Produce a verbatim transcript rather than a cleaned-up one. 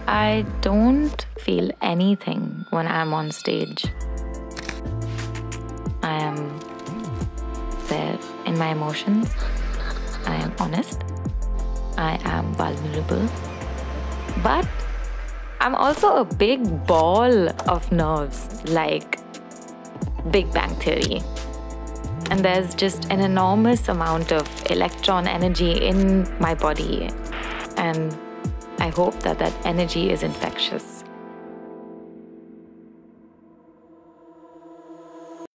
I don't feel anything when I'm on stage. I am there in my emotions. I am honest. I am vulnerable. But I'm also a big ball of nerves, like Big Bang Theory. And there's just an enormous amount of electron energy in my body. And I hope that that energy is infectious.